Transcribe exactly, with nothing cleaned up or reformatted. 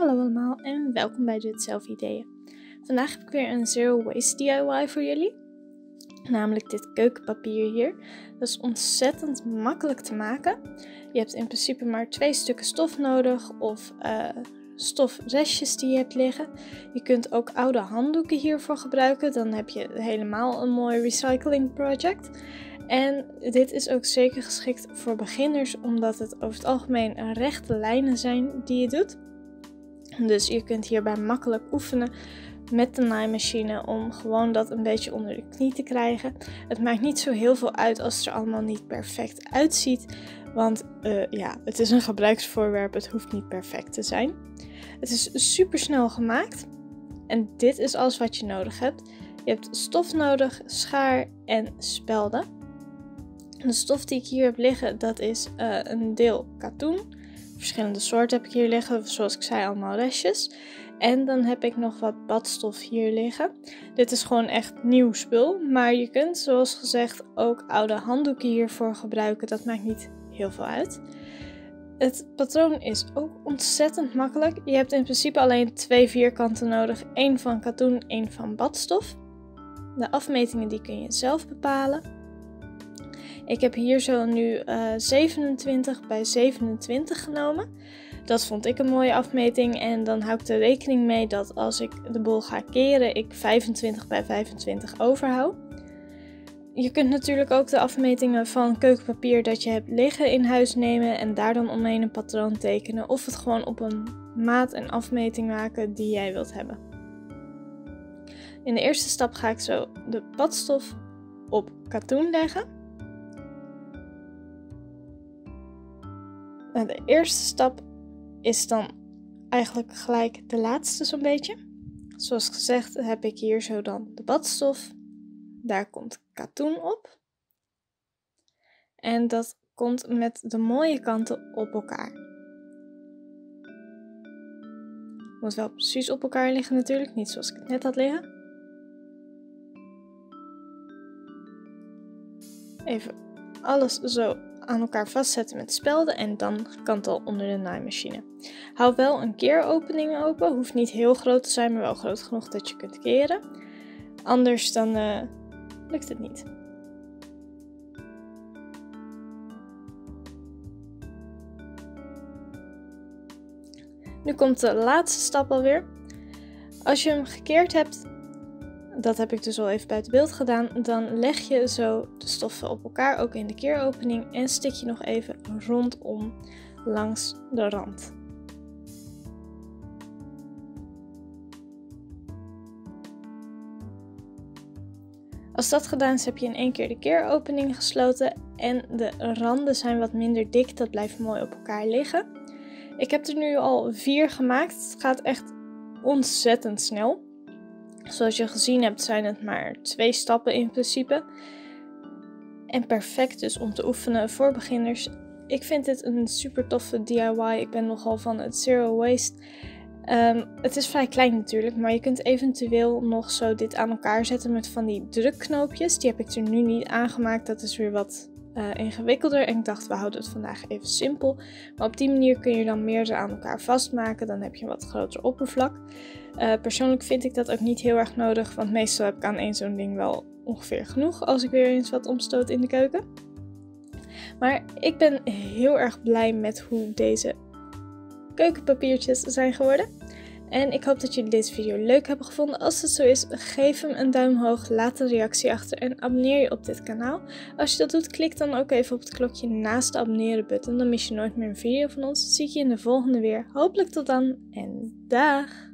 Hallo allemaal en welkom bij Dit Zelf Ideeën. Vandaag heb ik weer een Zero Waste D I Y voor jullie. Namelijk dit keukenpapier hier. Dat is ontzettend makkelijk te maken. Je hebt in principe maar twee stukken stof nodig of uh, stofrestjes die je hebt liggen. Je kunt ook oude handdoeken hiervoor gebruiken. Dan heb je helemaal een mooi recycling project. En dit is ook zeker geschikt voor beginners, omdat het over het algemeen rechte lijnen zijn die je doet. Dus je kunt hierbij makkelijk oefenen met de naaimachine om gewoon dat een beetje onder de knie te krijgen. Het maakt niet zo heel veel uit als het er allemaal niet perfect uitziet, want uh, ja, het is een gebruiksvoorwerp, het hoeft niet perfect te zijn. Het is super snel gemaakt en dit is alles wat je nodig hebt. Je hebt stof nodig, schaar en spelden. De stof die ik hier heb liggen, dat is uh, een deel katoen. Verschillende soorten heb ik hier liggen, zoals ik zei, allemaal restjes. En dan heb ik nog wat badstof hier liggen. Dit is gewoon echt nieuw spul, maar je kunt zoals gezegd ook oude handdoeken hiervoor gebruiken. Dat maakt niet heel veel uit. Het patroon is ook ontzettend makkelijk. Je hebt in principe alleen twee vierkanten nodig. één van katoen, één van badstof. De afmetingen die kun je zelf bepalen. Ik heb hier zo nu uh, zevenentwintig bij zevenentwintig genomen. Dat vond ik een mooie afmeting en dan hou ik er rekening mee dat als ik de bol ga keren, ik vijfentwintig bij vijfentwintig overhoud. Je kunt natuurlijk ook de afmetingen van keukenpapier dat je hebt liggen in huis nemen en daar dan omheen een patroon tekenen of het gewoon op een maat en afmeting maken die jij wilt hebben. In de eerste stap ga ik zo de badstof op katoen leggen. Nou, de eerste stap is dan eigenlijk gelijk de laatste zo'n beetje. Zoals gezegd heb ik hier zo dan de badstof. Daar komt katoen op. En dat komt met de mooie kanten op elkaar. Moet wel precies op elkaar liggen natuurlijk, niet zoals ik het net had liggen. Even alles zo aan elkaar vastzetten met spelden en dan kan het al onder de naaimachine. Hou wel een keeropening open, hoeft niet heel groot te zijn, maar wel groot genoeg dat je kunt keren. Anders dan uh, lukt het niet. Nu komt de laatste stap alweer. Als je hem gekeerd hebt, dat heb ik dus al even buiten beeld gedaan, dan leg je zo de stoffen op elkaar, ook in de keeropening, en stik je nog even rondom langs de rand. Als dat gedaan is, heb je in één keer de keeropening gesloten en de randen zijn wat minder dik, dat blijft mooi op elkaar liggen. Ik heb er nu al vier gemaakt, het gaat echt ontzettend snel. Zoals je gezien hebt zijn het maar twee stappen in principe. En perfect dus om te oefenen voor beginners. Ik vind dit een super toffe D I Y. Ik ben nogal van het Zero Waste. Um, het is vrij klein natuurlijk, maar je kunt eventueel nog zo dit aan elkaar zetten met van die drukknoopjes. Die heb ik er nu niet aangemaakt. Dat is weer wat uh, ingewikkelder. En ik dacht, we houden het vandaag even simpel. Maar op die manier kun je dan meer aan elkaar vastmaken. Dan heb je een wat groter oppervlak. Uh, persoonlijk vind ik dat ook niet heel erg nodig, want meestal heb ik aan één zo'n ding wel ongeveer genoeg als ik weer eens wat omstoot in de keuken. Maar ik ben heel erg blij met hoe deze keukenpapiertjes zijn geworden. En ik hoop dat jullie deze video leuk hebben gevonden. Als het zo is, geef hem een duim omhoog, laat een reactie achter en abonneer je op dit kanaal. Als je dat doet, klik dan ook even op het klokje naast de abonneren button. Dan mis je nooit meer een video van ons. Dan zie ik je in de volgende weer. Hopelijk tot dan en dag!